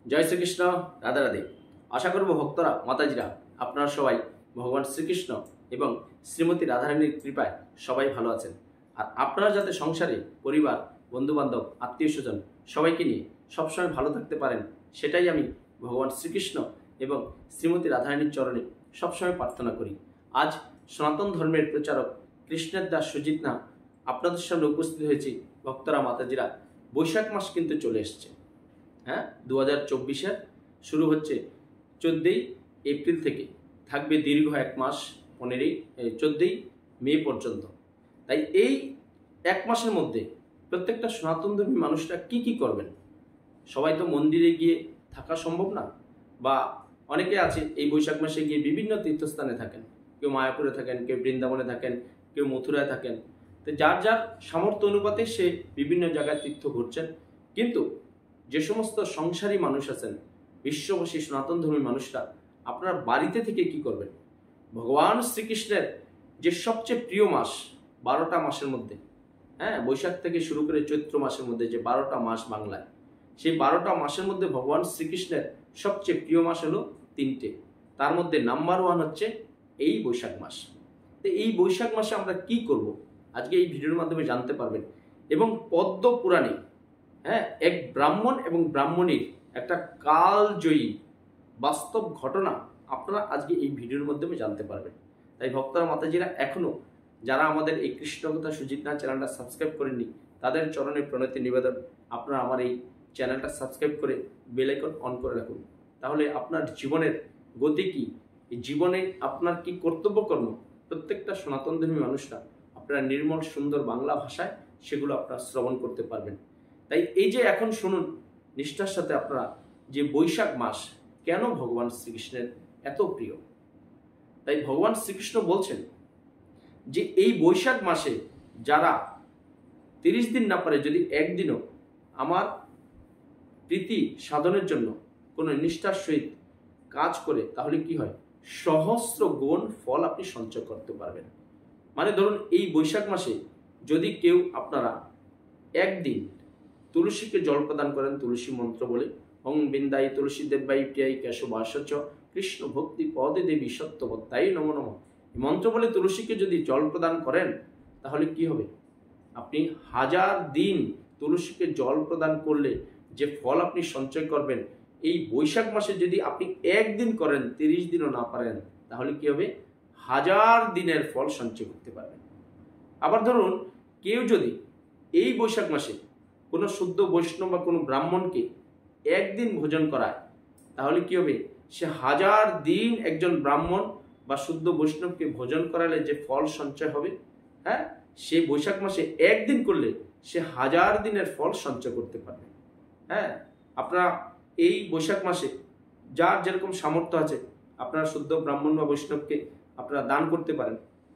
জয় শ্রীকৃষ্ণ, রাধে রাধে। আশা করব ভক্তরা, মাতাজিরা, আপনারা সবাই ভগবান শ্রীকৃষ্ণ এবং শ্রীমতী রাধারানীর কৃপায় সবাই ভালো আছেন। আর আপনারা যাতে সংসারে পরিবার, বন্ধুবান্ধব, আত্মীয় স্বজন সবাইকে নিয়ে সবসময় ভালো থাকতে পারেন, সেটাই আমি ভগবান শ্রীকৃষ্ণ এবং শ্রীমতী রাধারানীর চরণে সবসময় প্রার্থনা করি। আজ সনাতন ধর্মের প্রচারক কৃষ্ণের দাস সুজিত নাম আপনাদের সামনে উপস্থিত হয়েছি। ভক্তরা, মাতাজিরা, বৈশাখ মাস কিন্তু চলে এসছে। 2024-এর শুরু হচ্ছে 14ই এপ্রিল থেকে, থাকবে দীর্ঘ এক মাস, 14ই মে পর্যন্ত। তাই এই এক মাসের মধ্যে প্রত্যেকটা সনাতনধর্মী মানুষরা কি করবেন? সবাই তো মন্দিরে গিয়ে থাকা সম্ভব না, বা অনেকে আছে এই বৈশাখ মাসে গিয়ে বিভিন্ন তীর্থস্থানে থাকেন। কেউ মায়াপুরে থাকেন, কেউ বৃন্দাবনে থাকেন, কেউ মথুরায় থাকেন। তো যার যার সামর্থ্য অনুপাতে সে বিভিন্ন জায়গায় তীর্থ ঘুরছেন। কিন্তু যে সমস্ত সংসারী মানুষ আছেন, বিশ্ববাসী সনাতন ধর্মী মানুষরা, আপনার বাড়িতে থেকে কি করবেন? ভগবান শ্রীকৃষ্ণের যে সবচেয়ে প্রিয় মাস, 12টা মাসের মধ্যে, বৈশাখ থেকে শুরু করে চৈত্র মাসের মধ্যে যে 12টা মাস বাংলায়, সেই 12টা মাসের মধ্যে ভগবান শ্রীকৃষ্ণের সবচেয়ে প্রিয় মাস হলো 3টে। তার মধ্যে নাম্বার 1 হচ্ছে এই বৈশাখ মাস। তো এই বৈশাখ মাসে আমরা কি করব, আজকে এই ভিডিওর মাধ্যমে জানতে পারবেন। এবং পদ্ম পুরাণে এক ব্রাহ্মণ এবং ব্রাহ্মণীর একটা কালজয়ী বাস্তব ঘটনা আপনারা আজকে এই ভিডিওর মাধ্যমে জানতে পারবেন। তাই ভক্তরা, মাতাজিরা, এখনো যারা আমাদের এই কৃষ্ণকথা সুজিত নাথ চ্যানেলটা সাবস্ক্রাইব করেননি, তাদের চরণে প্রণতি নিবেদন, আপনারা আমার এই চ্যানেলটা সাবস্ক্রাইব করে বেল আইকন অন করে রাখুন। তাহলে আপনার জীবনের গতি কি, এই জীবনে আপনার কি কর্তব্য কর্ম, প্রত্যেকটা সনাতনধর্মী মানুষরা আপনারা নির্মল সুন্দর বাংলা ভাষায় সেগুলো আপনারা শ্রবণ করতে পারবেন। তাই এই যে এখন শুনুন নিষ্ঠার সাথে আপনারা, যে বৈশাখ মাস কেন ভগবান শ্রীকৃষ্ণের এত প্রিয়। তাই ভগবান শ্রীকৃষ্ণ বলছেন যে এই বৈশাখ মাসে যারা 30 দিন না পারে, যদি একদিনও আমার প্রীতি সাধনের জন্য কোনো নিষ্ঠার সহিত কাজ করে, তাহলে কি হয়? সহস্র গুণ ফল আপনি সঞ্চয় করতে পারবেন। মানে ধরুন, এই বৈশাখ মাসে যদি কেউ আপনারা একদিন তুলসীকে জল প্রদান করেন তুলসী মন্ত্র বলে, ওং বিন্দাই তুলসী দেবাই প্রিয়াই কেশবাসচ কৃষ্ণ ভক্তি পদে দেবী সত্যবত্তাই নমো নমঃ, এই মন্ত্র বলে তুলসীকে যদি জল প্রদান করেন, তাহলে কি হবে? আপনি 1000 দিন তুলসীকে জল প্রদান করলে যে ফল আপনি সঞ্চয় করবেন, এই বৈশাখ মাসে যদি আপনি একদিন করেন, 30 দিনও না পারেন, তাহলে কি হবে? 1000 দিনের ফল সঞ্চয় করতে পারবেন। আবার ধরুন, কেউ যদি এই বৈশাখ মাসে কোনো শুদ্ধ বৈষ্ণব বা কোনো ব্রাহ্মণকে একদিন ভোজন করায়, তাহলে কি হবে? সে 1000 দিন একজন ব্রাহ্মণ বা শুদ্ধ বৈষ্ণবকে ভোজন করালে যে ফল সঞ্চয় হবে, সেই বৈশাখ মাসে একদিন করলে সে 1000 দিনের ফল সঞ্চয় করতে পারবে। আপনারা এই বৈশাখ মাসে যার যেরকম সামর্থ্য আছে, আপনারা শুদ্ধ ব্রাহ্মণ বা বৈষ্ণবকে আপনারা দান করতে পারেন।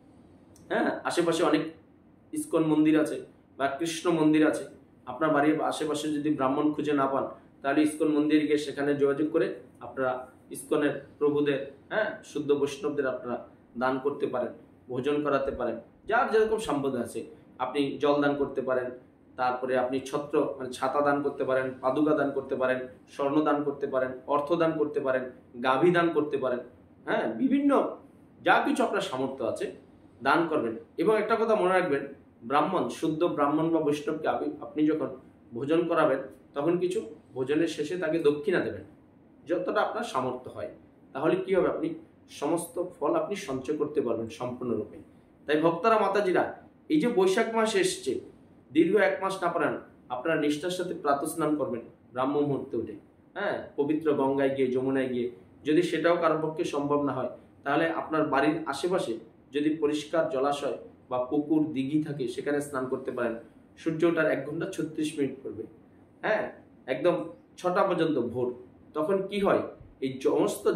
আশেপাশে অনেক ইস্কন মন্দির আছে বা কৃষ্ণ মন্দির আছে। আপনার বাড়ির আশেপাশে যদি ব্রাহ্মণ খুঁজে না পান, তাহলে ইস্কন মন্দিরে গিয়ে সেখানে যোগাযোগ করে আপনারা ইস্কনের প্রভুদের, শুদ্ধ বৈষ্ণবদের আপনারা দান করতে পারেন, ভোজন করাতে পারেন। যার যেরকম সম্পদ আছে, আপনি জল দান করতে পারেন, তারপরে আপনি ছত্র মানে ছাতা দান করতে পারেন, পাদুকা দান করতে পারেন, স্বর্ণ দান করতে পারেন, অর্থ দান করতে পারেন, গাভী দান করতে পারেন। বিভিন্ন যা কিছু আপনার সামর্থ্য আছে দান করবেন। এবং একটা কথা মনে রাখবেন, ব্রাহ্মণ, শুদ্ধ ব্রাহ্মণ বা বৈষ্ণবকে আপনি যখন ভোজন করাবেন, তখন কিছু ভোজনের শেষে তাকে দক্ষিণা দেবেন, যতটা আপনার সামর্থ্য হয়। তাহলে কি হবে? আপনি সমস্ত ফল আপনি সঞ্চয় করতে পারবেন সম্পূর্ণরূপে। তাই ভক্তরা, মাতাজিরা, এই যে বৈশাখ মাস এসছে, দীর্ঘ এক মাস না পারেন, আপনারা নিষ্ঠার সাথে প্রাতঃস্নান করবেন ব্রাহ্ম মুহূর্তে উঠে, পবিত্র গঙ্গায় গিয়ে, যমুনায় গিয়ে। যদি সেটাও কারোর পক্ষে সম্ভব না হয়, তাহলে আপনার বাড়ির আশেপাশে যদি পরিষ্কার জলাশয় বা পুকুর, দিঘি থাকে, সেখানে স্নান করতে পারেন। সূর্য ওঠার 1 ঘন্টা 36 মিনিট পড়বে, একদম 6টা পর্যন্ত ভোর। তখন কি হয়? এই সমস্ত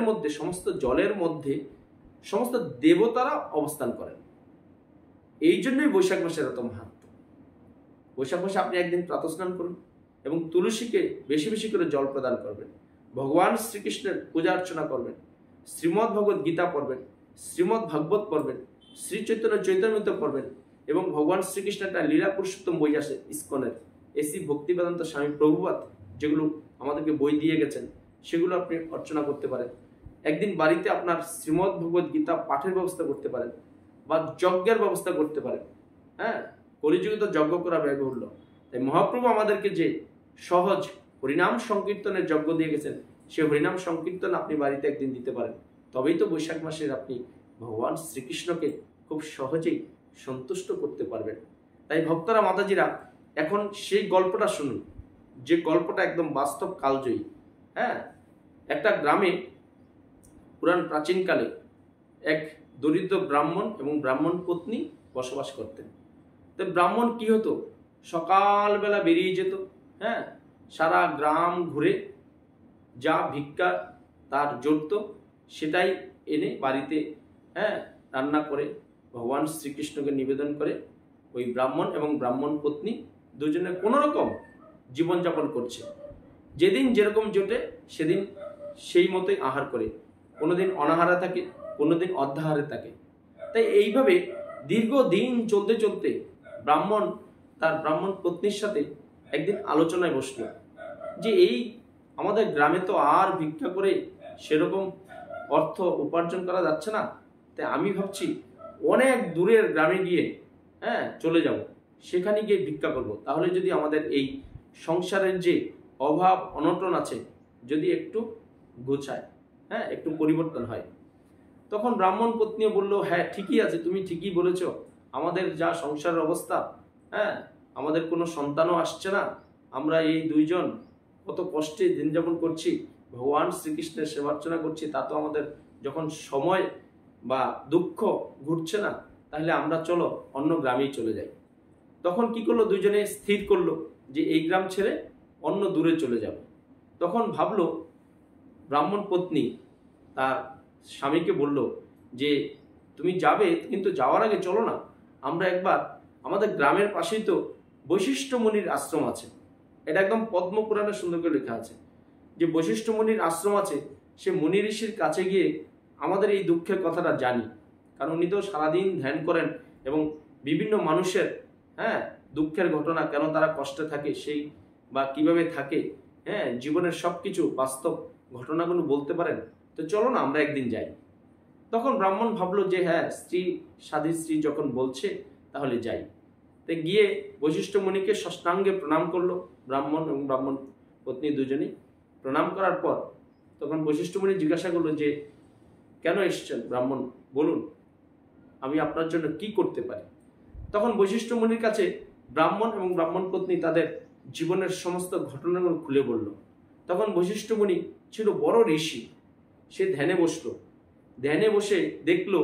জলের মধ্যে সমস্ত দেবতারা অবস্থান করেন। এই জন্যই বৈশাখ মাসের এত মাহাত্ম্য। বৈশাখ মাসে আপনি একদিন প্রাতঃস্নান করুন এবং তুলসীকে বেশি বেশি করে জল প্রদান করবেন, ভগবান শ্রীকৃষ্ণের পূজা অর্চনা করবেন, শ্রীমদ্ ভগবত গীতা পড়বেন, শ্রীমদ্ ভাগবত পড়বেন, শ্রী চৈতন্য চৈতন্যমৃত পড়বেন, এবং ভগবান শ্রীকৃষ্ণের একটা লীলা পুরুষোত্তম বই আছে ইস্কনের, এসি ভক্তি বেদান্ত স্বামী প্রভুপাদ, যেগুলো আমাদেরকে বই দিয়ে গেছেন, সেগুলো আপনি অর্চনা করতে পারেন। একদিন বাড়িতে আপনার শ্রীমদ্ ভগবদ গীতা পাঠের ব্যবস্থা করতে পারেন, বা যজ্ঞের ব্যবস্থা করতে পারেন। হ্যাঁ, কলিযুগে তো যজ্ঞ করা ব্যয়বহুল্য, তাই মহাপ্রভু আমাদেরকে যে সহজ হরিনাম সংকীর্তনের যজ্ঞ দিয়ে গেছেন, সে হরিনাম সংকীর্তন আপনি বাড়িতে একদিন দিতে পারেন। তবেই তো বৈশাখ মাসের আপনি ভগবান শ্রীকৃষ্ণকে খুব সহজেই সন্তুষ্ট করতে পারবেন। তাই ভক্তরা, মাতাজিরা, এখন সেই গল্পটা শুনুন, যে গল্পটা একদম বাস্তব কালজয়ী। হ্যাঁ, একটা গ্রামে পুরাণ প্রাচীনকালে এক দরিদ্র ব্রাহ্মণ এবং ব্রাহ্মণ পত্নী বসবাস করতেন। তো ব্রাহ্মণ কি হতো, সকালবেলা বেরিয়ে যেত, হ্যাঁ, সারা গ্রাম ঘুরে যা ভিক্ষা তার জড়ত সেটাই এনে বাড়িতে, হ্যাঁ, রান্না করে ভগবান শ্রীকৃষ্ণকে নিবেদন করে। ওই ব্রাহ্মণ এবং ব্রাহ্মণ পত্নী দুজনে কোনো রকম জীবনযাপন করছে। যেদিন যেরকম জোটে সেদিন সেই মতোই আহার করে, কোনোদিন অনাহারে থাকে, কোনোদিন অর্ধাহারে থাকে। তাই এইভাবে দীর্ঘদিন চলতে চলতে ব্রাহ্মণ তার ব্রাহ্মণ পত্নীর সাথে একদিন আলোচনায় বসল যে এই আমাদের গ্রামে তো আর ভিক্ষা করে সেরকম অর্থ উপার্জন করা যাচ্ছে না, তাই আমি ভাবছি অনেক দূরের গ্রামে গিয়ে, হ্যাঁ, চলে যাব, সেখানে গিয়ে ভিক্ষা করব। তাহলে যদি আমাদের এই সংসারের যে অভাব অনটন আছে যদি একটু গোছায়, হ্যাঁ, একটু পরিবর্তন হয়। তখন ব্রাহ্মণ পত্নীও বলল, হ্যাঁ ঠিকই আছে, তুমি ঠিকই বলেছ, আমাদের যা সংসারের অবস্থা, হ্যাঁ, আমাদের কোনো সন্তানও আসছে না, আমরা এই দুইজন কত কষ্টে দিন যাপন করছি, ভগবান শ্রীকৃষ্ণের সেবার্চনা করছি, তা তো আমাদের যখন সময় বা দুঃখ ঘুরছে না, তাহলে আমরা চলো অন্য গ্রামেই চলে যাই। তখন কি করলো, দুইজনে স্থির করলো যে এই গ্রাম ছেড়ে অন্য দূরে চলে যাবে। তখন ভাবলো ব্রাহ্মণ পত্নী তার স্বামীকে বলল যে তুমি যাবে, কিন্তু যাওয়ার আগে চলো না আমরা একবার, আমাদের গ্রামের পাশেই তো বৈশিষ্ট্য মুনির আশ্রম আছে, এটা একদম পদ্মপুরাণে সুন্দর করে লেখা আছে যে বৈশিষ্ট্য মুনির আশ্রম আছে, সে মুনি ঋষির কাছে গিয়ে আমাদের এই দুঃখের কথাটা জানি, কারণ উনি তো সারাদিন ধ্যান করেন এবং বিভিন্ন মানুষের, হ্যাঁ, দুঃখের ঘটনা, কেন তারা কষ্টে থাকে সেই বা কিভাবে থাকে, হ্যাঁ, জীবনের সব কিছু বাস্তব ঘটনাগুলো বলতে পারেন, তো চলো না আমরা একদিন যাই। তখন ব্রাহ্মণ ভাবলো যে হ্যাঁ, স্ত্রী সাধী স্ত্রী যখন বলছে তাহলে যাই। তাই গিয়ে বৈশিষ্ট্য মুনিকে সাষ্টাঙ্গে প্রণাম করলো ব্রাহ্মণ এবং ব্রাহ্মণ পত্নী দুজনেই। প্রণাম করার পর তখন বৈশিষ্ট্য মুনি জিজ্ঞাসা করলো যে কেন এসছেন ব্রাহ্মণ, বলুন আমি আপনার জন্য কি করতে পারি। তখন বৈশিষ্ট্য মুনির কাছে ব্রাহ্মণ এবং ব্রাহ্মণ পত্নী তাদের জীবনের সমস্ত ঘটনাগুলো খুলে বলল। তখন বৈশিষ্ট্য মুনি ছিল বড় ঋষি, সে ধ্যানে বসলো, ধ্যানে বসে দেখলো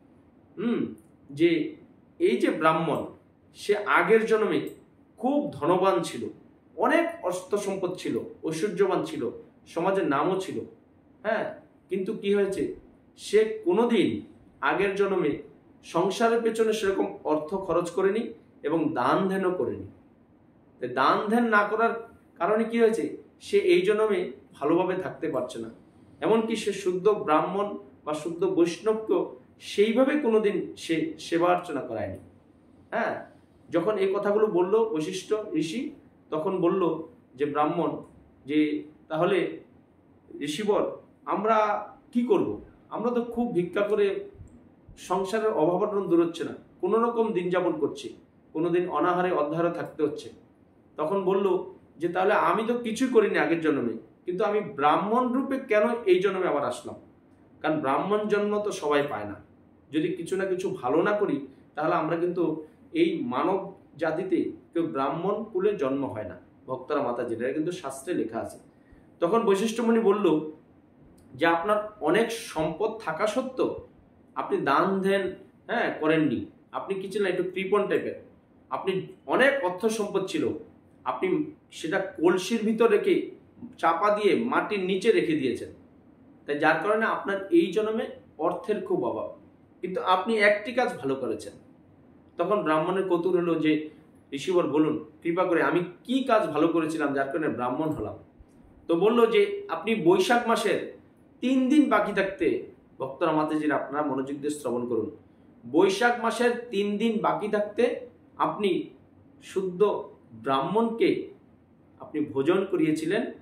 যে এই যে ব্রাহ্মণ, সে আগের জন্মে খুব ধনবান ছিল, অনেক অস্ত্র সম্পদ ছিল, ঐশ্বর্যবান ছিল, সমাজের নামও ছিল, হ্যাঁ, কিন্তু কি হয়েছে, সে কোনোদিন আগের জন্মে সংসারের পেছনে সেরকম অর্থ খরচ করেনি এবং দান ধ্যানও করেনি। দান ধ্যান না করার কারণে কি হয়েছে, সে এই জন্মে ভালোভাবে থাকতে পারছে না, এমনকি সে শুদ্ধ ব্রাহ্মণ বা শুদ্ধ বৈষ্ণবকেও সেইভাবে কোনোদিন সে সেবা অর্চনা করায়নি। হ্যাঁ, যখন এই কথাগুলো বলল বৈশিষ্ট্য ঋষি, তখন বলল যে ব্রাহ্মণ যে তাহলে ঋষিবর আমরা কি করব, আমরা তো খুব ভিক্ষা করে সংসারের অভাব দূর হচ্ছে না, কোনো রকম দিন যাপন করছি, কোনোদিন অনাহারে অর্ধাহারে থাকতে হচ্ছে। তখন বলল যে তাহলে আমি তো কিছুই করিনি আগের জন্মে, কিন্তু আমি ব্রাহ্মণ রূপে কেন এই জন্মে আবার আসলাম, কারণ ব্রাহ্মণ জন্ম তো সবাই পায় না, যদি কিছু না কিছু ভালো না করি তাহলে আমরা কিন্তু এই মানব জাতিতে কেউ ব্রাহ্মণ কুলে জন্ম হয় না। ভক্তরা মাতাজিরা, এটা কিন্তু শাস্ত্রে লেখা আছে। তখন বৈশিষ্ট্য মুনি বলল যে আপনার অনেক সম্পদ থাকা সত্ত্বেও আপনি দান ধ্যান, হ্যাঁ, করেননি, আপনি কি ছিলেন একটু কৃপণ টাইপের, আপনি অনেক অর্থ সম্পদ ছিল, আপনি সেটা কলসির ভিতর রেখে চাপা দিয়ে মাটির নিচে রেখে দিয়েছেন, তাই যার কারণে আপনার এই জন্মে অর্থের খুব অভাব, কিন্তু আপনি একটি কাজ ভালো করেছেন। তখন ব্রাহ্মণের কৌতূহল হলো যে ঋষিবর বলুন কৃপা করে আমি কি কাজ ভালো করেছিলাম যার কারণে ব্রাহ্মণ হলাম। তো বলল যে আপনি বৈশাখ মাসের 3 দিন বাকি থাকতে, ভক্তরা মাতাজিরা আপনারা মনোযোগ দিয়ে শ্রবণ করুন, বৈশাখ মাসের 3 দিন বাকি থাকতে আপনি শুদ্ধ ব্রাহ্মণকে আপনি ভোজন করিয়েছিলেন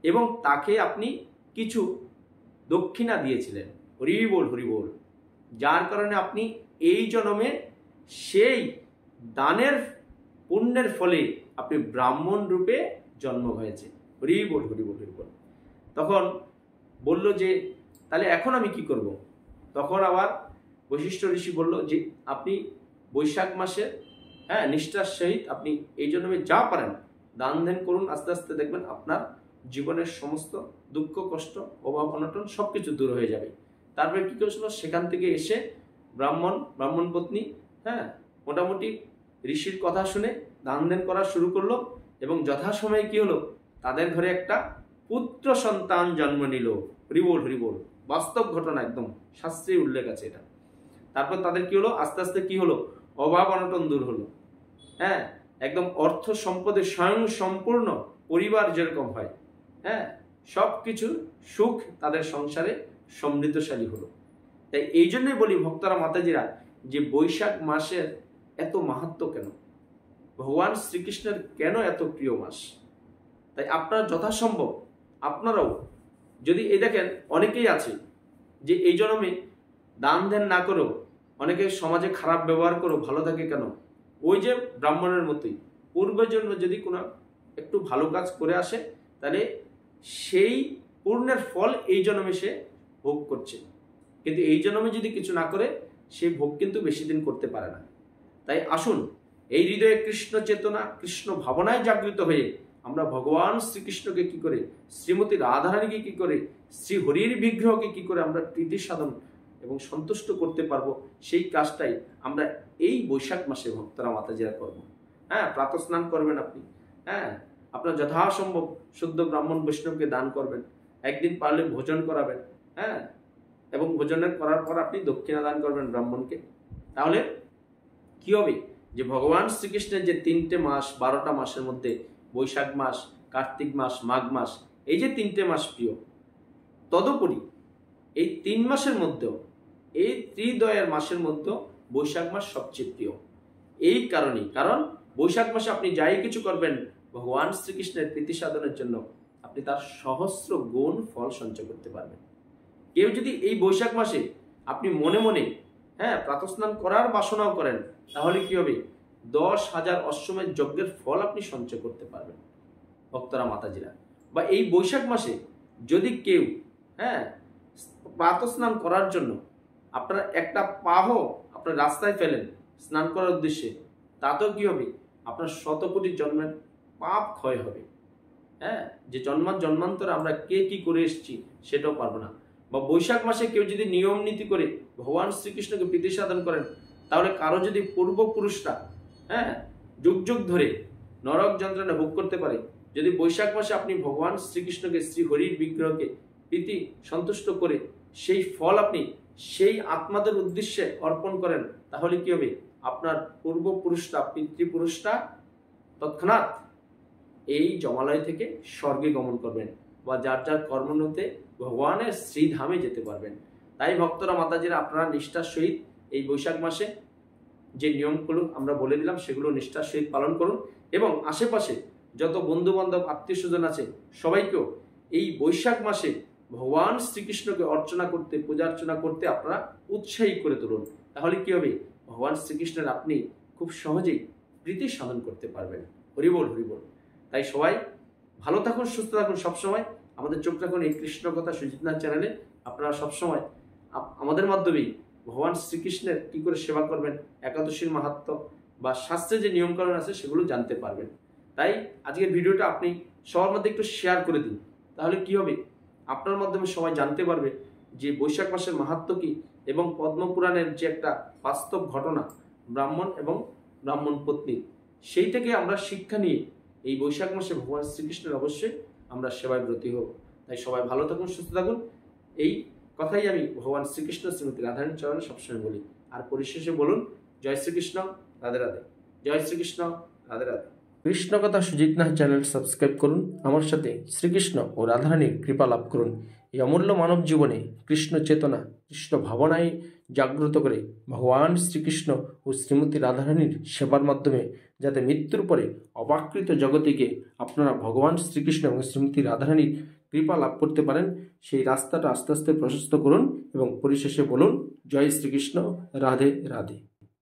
এবং তাকে আপনি কিছু দক্ষিণা দিয়েছিলেন। হরি বল, হরি বল। যার কারণে আপনি এই জন্মে সেই দানের পুণ্যের ফলে আপনি ব্রাহ্মণ রূপে জন্ম হয়েছে। হরি বল, হরি বল, হরি বল। তখন বলল যে তাহলে এখন আমি কি করব? তখন আবার বশিষ্ঠ ঋষি বলল যে আপনি বৈশাখ মাসে নিষ্ঠার সহিত আপনি এই জন্মে যা পারেন দান ধ্যান করুন, আস্তে আস্তে দেখবেন আপনার জীবনের সমস্ত দুঃখ কষ্ট অভাব অনটন সবকিছু দূর হয়ে যাবে। তারপরে কি করেছিল, সেখান থেকে এসে ব্রাহ্মণ পত্নী মোটামুটি ঋষির কথা শুনে দান ধ্যান করা শুরু করলো এবং যথাসময়ে কি হলো, তাদের ঘরে একটা পুত্র সন্তান জন্ম নিল। হরিবোল, হরিবোল। বাস্তব ঘটনা, একদম শাস্ত্রে উল্লেখ আছে এটা। তারপর তাদের কি হলো, আস্তে আস্তে কি হলো, অভাব অনটন দূর হলো। একদম অর্থ সম্পদে স্বয়ং সম্পূর্ণ পরিবার যেরকম হয়, সব কিছু সুখ তাদের সংসারে সমৃদ্ধশালী হলো। তাই এই জন্যই বলি ভক্তরা মাতাজিরা যে বৈশাখ মাসের এত মাহাত্ম্য কেন, ভগবান শ্রীকৃষ্ণের কেন এত প্রিয় মাস। তাই আপনারা যথাসম্ভব আপনারাও যদি এই দেখেন, অনেকেই আছে যে এই জন্মে দান ধ্যান না করেও অনেকে সমাজে খারাপ ব্যবহার করেও ভালো থাকে কেন, ওই যে ব্রাহ্মণের মতোই পূর্বজন্ম যদি কোনো একটু ভালো কাজ করে আসে তাহলে সেই পুণ্যের ফল এই জন্মে সে ভোগ করছে। কিন্তু এই জন্মে যদি কিছু না করে সেই ভোগ কিন্তু বেশি দিন করতে পারে না। তাই আসুন এই হৃদয়ে কৃষ্ণ চেতনা কৃষ্ণ ভাবনায় জাগৃত হয়ে আমরা ভগবান শ্রীকৃষ্ণকে কি করে, শ্রীমতী রাধারানীকে কি করে, শ্রী হরির বিগ্রহকে কি করে আমরা প্রীতি সাধন এবং সন্তুষ্ট করতে পারবো, সেই কাজটাই আমরা এই বৈশাখ মাসে ভক্তরা মাতাজিরা করবো। প্রাতঃ স্নান করবেন আপনি, আপনার যথাসম্ভব শুদ্ধ ব্রাহ্মণ বৈষ্ণবকে দান করবেন, একদিন পারলে ভোজন করাবেন, এবং ভোজনের করার পর আপনি দক্ষিণা দান করবেন ব্রাহ্মণকে। তাহলে কি হবে, যে ভগবান শ্রীকৃষ্ণের যে 3টে মাস 12টা মাসের মধ্যে বৈশাখ মাস, কার্তিক মাস, মাঘ মাস, এই যে 3টে মাস প্রিয়, তদুপরি এই 3 মাসের মধ্যেও এই ত্রিদয়ের মাসের মধ্যেও বৈশাখ মাস সবচেয়ে প্রিয়। এই কারণেই, কারণ বৈশাখ মাসে আপনি যাই কিছু করবেন ভগবান শ্রীকৃষ্ণের প্রীতি সাধনের জন্য আপনি তার সহস্র গুণ ফল সঞ্চয় করতে পারবেন। কেউ যদি এই বৈশাখ মাসে আপনি মনে মনে প্রাতঃস্নান করার বাসনাও করেন, তাহলে কি হবে, 10,000 অশ্বমেধ যজ্ঞের ফল আপনি সঞ্চয় করতে পারবেন ভক্তরা মাতাজিরা। বা এই বৈশাখ মাসে যদি কেউ প্রাতঃস্নান করার জন্য আপনারা একটা পাহও আপনার রাস্তায় ফেলেন স্নান করার উদ্দেশ্যে, তাতেও কি হবে, আপনার 100 কোটি জন্মের পাপ ক্ষয় হবে। যে জন্মান্তরে আমরা কে কি করে এসেছি সেটাও পারবো না। বা বৈশাখ মাসে কেউ যদি নিয়ম নীতি করে ভগবান শ্রীকৃষ্ণকে প্রীতি সাধন করেন, তাহলে কারো যদি পূর্বপুরুষরা যুগ যুগ ধরে নরক যন্ত্রণা ভোগ করতে পারে, যদি বৈশাখ মাসে আপনি ভগবান শ্রীকৃষ্ণকে শ্রী হরির বিগ্রহকে প্রীতি সন্তুষ্ট করে সেই ফল আপনি সেই আত্মাদের উদ্দেশ্যে অর্পণ করেন, তাহলে কি হবে, আপনার পূর্বপুরুষরা পিতৃপুরুষরা তৎক্ষণাৎ এই জমালয় থেকে স্বর্গে গমন করবেন বা যার যার কর্মনতে ভগবানের শ্রীধামে যেতে পারবেন। তাই ভক্তরা মাতাজিরা আপনারা নিষ্ঠার সহিত এই বৈশাখ মাসে যে নিয়মগুলো আমরা বলে দিলাম সেগুলো নিষ্ঠার সহিত পালন করুন এবং আশেপাশে যত বন্ধু বান্ধব আত্মীয় স্বজন আছে সবাইকেও এই বৈশাখ মাসে ভগবান শ্রীকৃষ্ণকে অর্চনা করতে, পূজা অর্চনা করতে আপনারা উৎসাহী করে তুলুন। তাহলে কি হবে, ভগবান শ্রীকৃষ্ণের আপনি খুব সহজেই প্রীতি সাধন করতে পারবেন। হরিবোল, হরিবোল। তাই সবাই ভালো থাকুন, সুস্থ থাকুন, সবসময় আমাদের চোখ রাখুন এই কৃষ্ণ কথা সুজিতনাথ চ্যানেলে। আপনারা সবসময় আমাদের মাধ্যমেই ভগবান শ্রীকৃষ্ণের কি করে সেবা করবেন, একাদশীর মাহাত্ম্য বা শাস্ত্রে যে নিয়মকানুন আছে সেগুলো জানতে পারবেন। তাই আজকের ভিডিওটা আপনি সবার মধ্যে একটু শেয়ার করে দিন, তাহলে কি হবে, আপনার মাধ্যমে সবাই জানতে পারবে যে বৈশাখ মাসের মাহাত্ম্য কি এবং পদ্মপুরাণের যে একটা বাস্তব ঘটনা ব্রাহ্মণ এবং ব্রাহ্মণ পত্নী, সেই থেকে আমরা শিক্ষা নিয়ে এই বৈশাখ মাসে ভগবান শ্রীকৃষ্ণের অবশ্যই আমরা সেবায় ব্রতী হব। তাই সবাই ভালো থাকুন, সুস্থ থাকুন, এই কথাই আমি ভগবান শ্রীকৃষ্ণ শ্রীমতী রাধারানীর চরণে সবসময় বলি। আর পরিশেষে বলুন, জয় শ্রীকৃষ্ণ, রাধে রাধে। জয় শ্রীকৃষ্ণ, রাধে রাধে। কৃষ্ণ কথা সুজিতনাথ চ্যানেল সাবস্ক্রাইব করুন, আমার সাথে শ্রীকৃষ্ণ ও রাধারানীর কৃপা লাভ করুন। এই অমূল্য মানব জীবনে কৃষ্ণ চেতনা কৃষ্ণ ভাবনায় জাগ্রত করে ভগবান শ্রীকৃষ্ণ ও শ্রীমতী রাধারানীর সেবার মাধ্যমে যাতে মৃত্যুর পরে অবাকৃত জগতিকে আপনারা ভগবান শ্রীকৃষ্ণ এবং শ্রীমতী রাধারানীর কৃপা লাভ করতে পারেন, সেই রাস্তাটা আস্তে আস্তে প্রশস্ত করুন এবং পরিশেষে বলুন জয় শ্রীকৃষ্ণ, রাধে রাধে।